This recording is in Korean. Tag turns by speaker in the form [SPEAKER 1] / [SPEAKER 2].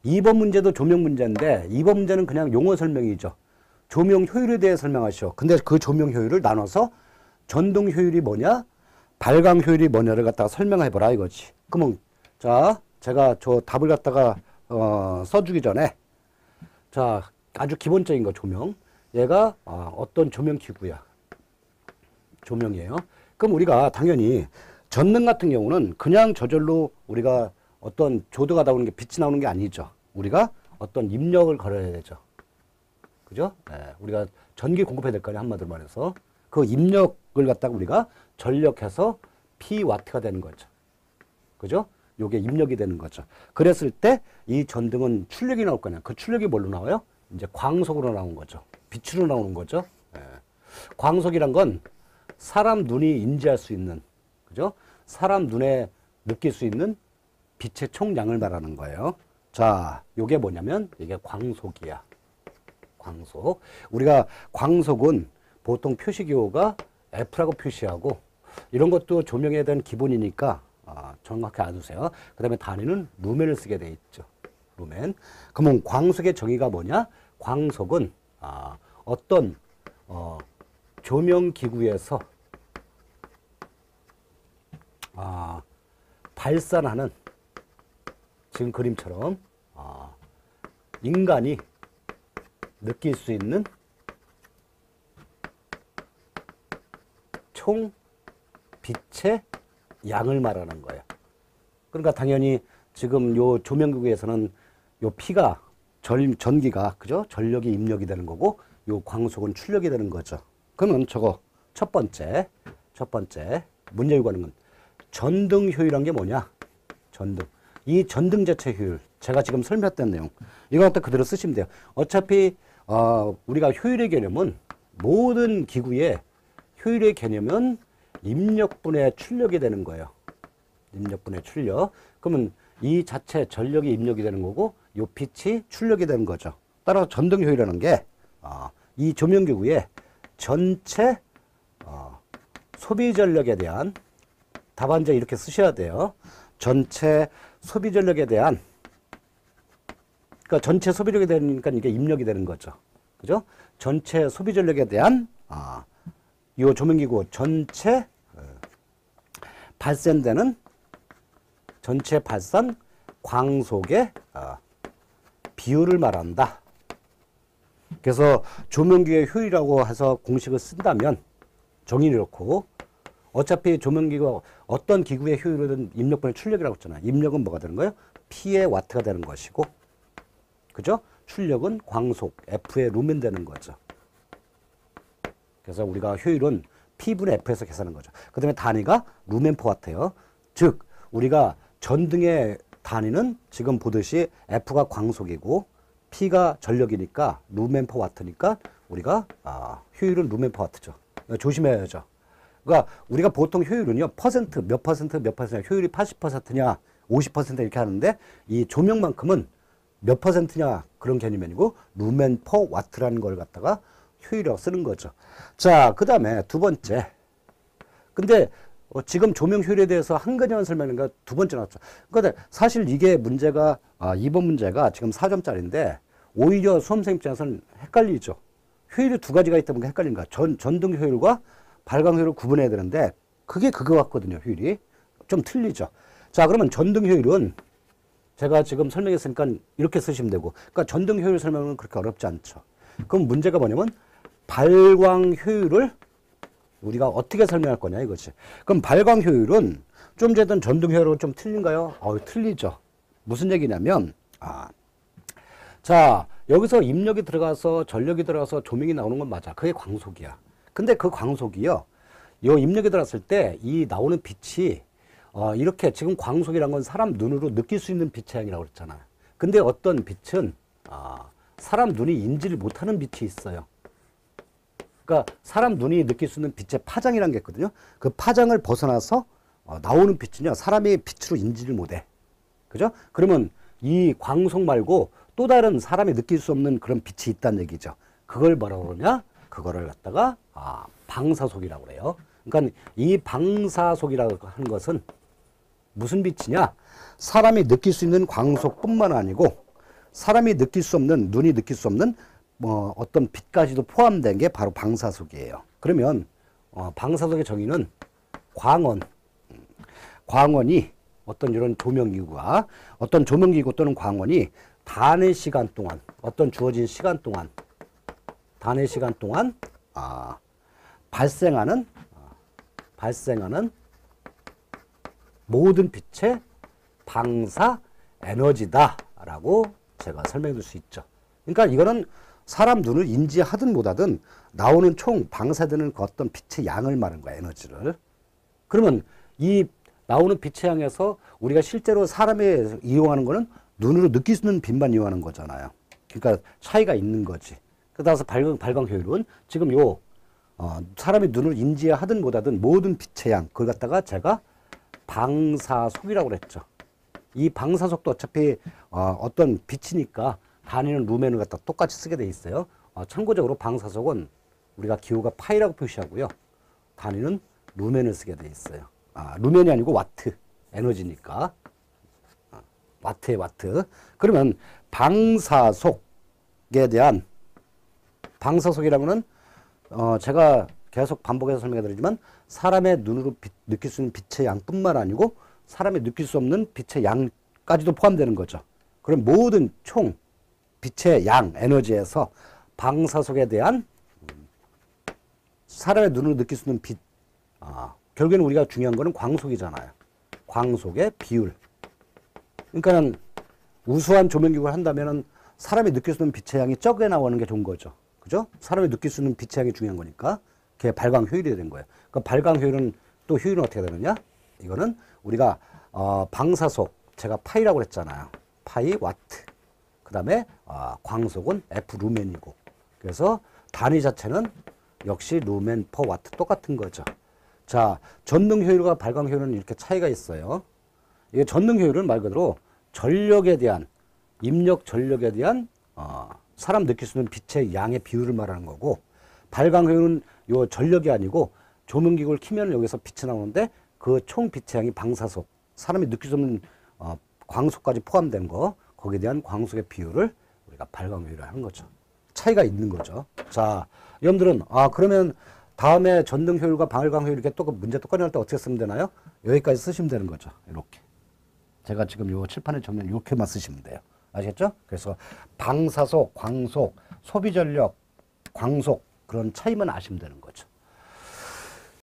[SPEAKER 1] 2번 문제도 조명 문제인데 2번 문제는 그냥 용어 설명이죠. 조명 효율에 대해 설명하시오. 근데 그 조명 효율을 나눠서 전등 효율이 뭐냐, 발광 효율이 뭐냐를 갖다가 설명해보라 이거지. 그러면 자, 제가 저 답을 갖다가 써주기 전에 자, 아주 기본적인 거 조명. 얘가 어떤 조명 기구야. 조명이에요. 그럼 우리가 당연히 전등 같은 경우는 그냥 저절로 우리가 어떤 조드가 나오는 게 빛이 나오는 게 아니죠. 우리가 어떤 입력을 걸어야 되죠. 그죠? 네, 우리가 전기 공급해야 될 거 아니야, 한마디로 말해서. 그 입력을 갖다가 우리가 전력해서 P와트가 되는 거죠. 그죠? 요게 입력이 되는 거죠. 그랬을 때 이 전등은 출력이 나올 거냐. 그 출력이 뭘로 나와요? 이제 광속으로 나온 거죠. 빛으로 나오는 거죠. 네. 광속이란 건 사람 눈이 인지할 수 있는, 그죠? 사람 눈에 느낄 수 있는 빛의 총량을 말하는 거예요. 자, 요게 뭐냐면 이게 광속이야. 광속. 우리가 광속은 보통 표시기호가 F라고 표시하고 이런 것도 조명에 대한 기본이니까 정확히 알아두세요. 그 다음에 단위는 루멘을 쓰게 돼 있죠. 루멘. 그러면 광속의 정의가 뭐냐? 광속은 어떤 조명기구에서 발산하는, 지금 그림처럼 인간이 느낄 수 있는 총 빛의 양을 말하는 거예요. 그러니까 당연히 지금 요 조명기구에서는 요 P가 전기가, 그죠? 전력이 입력이 되는 거고 요 광속은 출력이 되는 거죠. 그러면 저거 첫 번째 문제 요구하는 건 전등 효율이란 게 뭐냐? 전등. 이 전등 자체 효율, 제가 지금 설명했던 내용, 이거 갖다 그대로 쓰시면 돼요. 어차피 우리가 효율의 개념은 모든 기구의 효율의 개념은 입력분의 출력이 되는 거예요. 입력분의 출력. 그러면 이 자체 전력이 입력이 되는 거고 요 빛이 출력이 되는 거죠. 따라서 전등 효율이라는 게 이 조명기구의 전체 소비 전력에 대한, 답안지에 이렇게 쓰셔야 돼요. 전체 소비 전력에 대한, 그러니까 전체 소비 전력이 되니까 이게 입력이 되는 거죠. 그죠? 전체 소비 전력에 대한 이 조명기구 전체 발산되는 전체 발산 광속의 비율을 말한다. 그래서 조명기구의 효율이라고 해서 공식을 쓴다면 정의를 놓고, 어차피 조명기구가 어떤 기구의 효율이든 입력분의 출력이라고 했잖아요. 입력은 뭐가 되는 거예요? P의 와트가 되는 것이고, 그죠? 출력은 광속 F의 루멘 되는 거죠. 그래서 우리가 효율은 P분의 F에서 계산하는 거죠. 그 다음에 단위가 루멘 퍼 와트예요. 즉 우리가 전등의 단위는 지금 보듯이 F가 광속이고 P가 전력이니까 루멘 퍼 와트니까 우리가 효율은 루멘 퍼 와트죠. 조심해야죠. 그러니까 우리가 보통 효율은요, 퍼센트, 몇 퍼센트, 효율이 80%냐, 50% 이렇게 하는데 이 조명만큼은 몇 퍼센트냐 그런 개념이 아니고 루멘 퍼 와트라는 걸 갖다가 효율이라고 쓰는 거죠. 자, 그 다음에 두 번째. 근데 지금 조명 효율에 대해서 한 가지만 설명하니까 두 번째 나왔죠. 그러니까 사실 이게 문제가 2번 문제가 지금 4점짜리인데 오히려 수험생 입장에서는 헷갈리죠. 효율이 두 가지가 있다 보니까 헷갈리는 거야. 전등 효율과 발광 효율을 구분해야 되는데 그게 그거 같거든요. 효율이 좀 틀리죠. 자, 그러면 전등 효율은 제가 지금 설명했으니까 이렇게 쓰시면 되고, 그러니까 전등 효율 설명은 그렇게 어렵지 않죠. 그럼 문제가 뭐냐면 발광 효율을 우리가 어떻게 설명할 거냐 이거지. 그럼 발광 효율은 좀 전에 전등 효율하고 좀 틀린가요? 틀리죠. 무슨 얘기냐면 자, 여기서 입력이 들어가서 전력이 들어가서 조명이 나오는 건 맞아. 그게 광속이야. 근데 그 광속이요, 요 입력이 들어갔을 때 이 나오는 빛이 이렇게, 지금 광속이란 건 사람 눈으로 느낄 수 있는 빛의 양이라고 그랬잖아요. 근데 어떤 빛은 사람 눈이 인지를 못하는 빛이 있어요. 그러니까 사람 눈이 느낄 수 있는 빛의 파장이라는 게 있거든요. 그 파장을 벗어나서 나오는 빛은요, 사람이 빛으로 인지를 못해. 그죠? 그러면 이 광속 말고 또 다른 사람이 느낄 수 없는 그런 빛이 있다는 얘기죠. 그걸 뭐라고 그러냐? 그거를 갖다가 방사속이라고 그래요. 그러니까 이 방사속이라고 하는 것은 무슨 빛이냐? 사람이 느낄 수 있는 광속뿐만 아니고 사람이 느낄 수 없는, 눈이 느낄 수 없는 뭐 어떤 빛까지도 포함된 게 바로 방사속이에요. 그러면 방사속의 정의는 광원이 어떤 이런 조명기구가, 어떤 조명기구 또는 광원이 단의 시간 동안, 어떤 주어진 시간 동안, 단의 시간 동안 발생하는 모든 빛의 방사 에너지다라고 제가 설명해 줄 수 있죠. 그러니까 이거는 사람 눈을 인지하든 못하든 나오는 총 방사되는 그 어떤 빛의 양을 말하는 거야, 에너지를. 그러면 이 나오는 빛의 양에서 우리가 실제로 사람이 이용하는 거는 눈으로 느낄 수 있는 빛만 이용하는 거잖아요. 그러니까 차이가 있는 거지. 따라서 발광 효율은 지금 사람이 눈을 인지하든 못하든 모든 빛의 양, 그걸 갖다가 제가 방사속이라고 그랬죠. 이 방사속도 어차피 어떤 빛이니까 단위는 루멘을 갖다 똑같이 쓰게 돼 있어요. 참고적으로 방사속은 우리가 기호가 파이라고 표시하고요. 단위는 루멘을 쓰게 돼 있어요. 루멘이 아니고 와트, 에너지니까. 와트에 와트. 그러면 방사속에 대한, 방사속이라고는 제가 계속 반복해서 설명해 드리지만 사람의 눈으로 느낄 수 있는 빛의 양뿐만 아니고 사람이 느낄 수 없는 빛의 양까지도 포함되는 거죠. 그럼 모든 총 빛의 양, 에너지에서 방사속에 대한 사람의 눈으로 느낄 수 있는 빛, 결국에는 우리가 중요한 거는 광속이잖아요. 광속의 비율. 그러니까는 우수한 조명기구를 한다면은 사람이 느낄 수 있는 빛의 양이 적게 나오는 게 좋은 거죠. 그죠? 사람이 느낄 수 있는 빛의 양이 중요한 거니까 그게 발광 효율이 된 거예요. 그 발광 효율은 또 효율은 어떻게 되느냐? 이거는 우리가 방사속, 제가 파이라고 그랬잖아요. 파이 와트. 그 다음에 광속은 F 루멘이고, 그래서 단위 자체는 역시 루멘 퍼 와트 똑같은 거죠. 자, 전능 효율과 발광 효율은 이렇게 차이가 있어요. 이게 전능 효율은 말 그대로 전력에 대한, 입력 전력에 대한 사람 느낄 수 있는 빛의 양의 비율을 말하는 거고, 발광 효율은 요 전력이 아니고 조명기구를 켜면 여기서 빛이 나오는데 그 총 빛의 양이 방사속, 사람이 느낄 수 없는 광속까지 포함된 거, 거기에 대한 광속의 비율을 우리가 발광 효율을 하는 거죠. 차이가 있는 거죠. 자, 여러분들은 그러면 다음에 전등 효율과 발광 효율 이렇게 또 문제 똑같이 할 때 어떻게 쓰면 되나요? 여기까지 쓰시면 되는 거죠. 이렇게. 제가 지금 요 칠판에 정리한 이렇게만 쓰시면 돼요. 아시겠죠? 그래서 방사속, 광속, 소비 전력, 광속 그런 차이만 아시면 되는 거죠.